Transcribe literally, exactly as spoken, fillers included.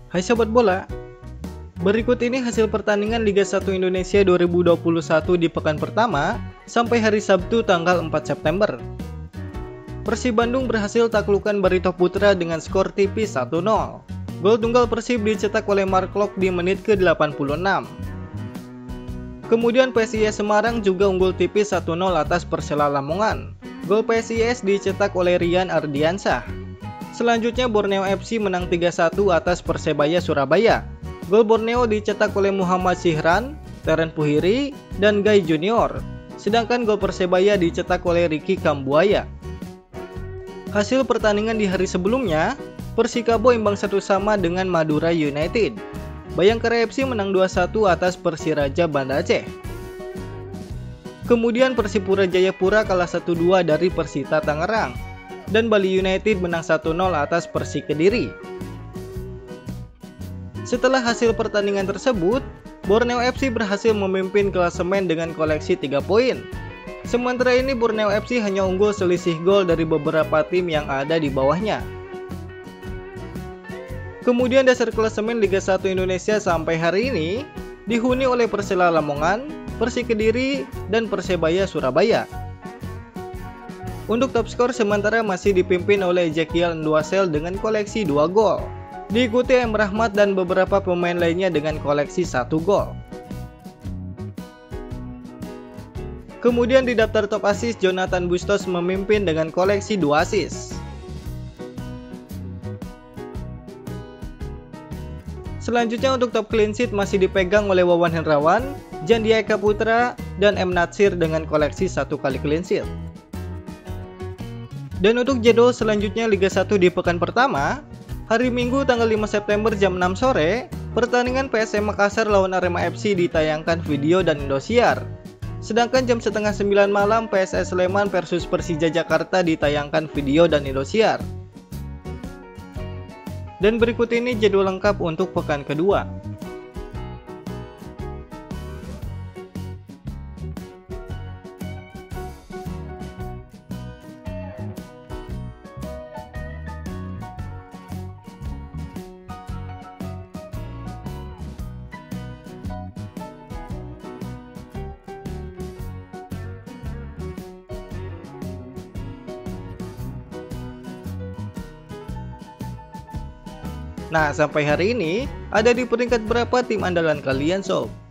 Hai Sobat Bola, berikut ini hasil pertandingan Liga satu Indonesia dua ribu dua puluh satu di pekan pertama sampai hari Sabtu tanggal empat September. Persib Bandung berhasil taklukkan Barito Putra dengan skor tipis satu nol. Gol tunggal Persib dicetak oleh Mark Klok di menit ke delapan puluh enam. Kemudian P S I S Semarang juga unggul tipis satu nol atas Persela Lamongan. Gol P S I S dicetak oleh Rian Ardiansyah. Selanjutnya Borneo F C menang tiga satu atas Persebaya Surabaya. Gol Borneo dicetak oleh Muhammad Syihran, Teren Puhiri, dan Gai Junior. Sedangkan gol Persebaya dicetak oleh Ricky Kambuaya. Hasil pertandingan di hari sebelumnya, Persikabo imbang satu sama dengan Madura United. Bayangkara F C menang dua satu atas Persiraja Banda Aceh. Kemudian Persipura Jayapura kalah satu dua dari Persita Tangerang. Dan Bali United menang satu nol atas Persik Kediri. Setelah hasil pertandingan tersebut, Borneo F C berhasil memimpin klasemen dengan koleksi tiga poin. Sementara ini Borneo F C hanya unggul selisih gol dari beberapa tim yang ada di bawahnya. Kemudian dasar klasemen Liga satu Indonesia sampai hari ini dihuni oleh Persela Lamongan, Persik Kediri, dan Persebaya Surabaya. Untuk top skor sementara masih dipimpin oleh Ezekiel Nduasel dengan koleksi dua gol. Diikuti M. Rahmat dan beberapa pemain lainnya dengan koleksi satu gol. Kemudian di daftar top assist, Jonathan Bustos memimpin dengan koleksi dua assist. Selanjutnya untuk top clean sheet masih dipegang oleh Wawan Hendrawan, Jandia Eka Putra, dan M. Natsir dengan koleksi satu kali clean sheet. Dan untuk jadwal selanjutnya Liga satu di pekan pertama, hari Minggu tanggal lima September jam enam sore, pertandingan P S M Makassar lawan Arema F C ditayangkan video dan Indosiar. Sedangkan jam setengah sembilan malam P S S Sleman versus Persija Jakarta ditayangkan video dan Indosiar. Dan berikut ini jadwal lengkap untuk pekan kedua. Nah, sampai hari ini, ada di peringkat berapa tim andalan kalian, sob?